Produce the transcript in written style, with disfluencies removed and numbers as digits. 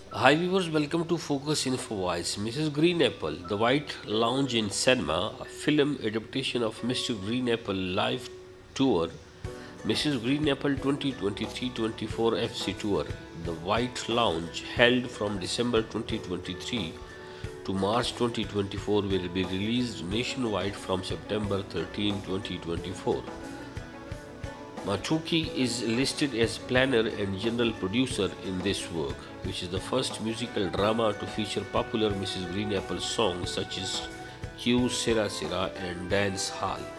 Hi viewers, welcome to Focus Infowise. Mrs. Green Apple, The White Lounge in Cinema, a film adaptation of Mr. Green Apple live tour, Mrs. Green Apple 2023-24 FC Tour. The White Lounge, held from December 2023 to March 2024, will be released nationwide from September 13, 2024. Matuki is listed as planner and general producer in this work, which is the first musical drama to feature popular Mrs. Green Apple songs such as Q Sera Sera and Dance Hall.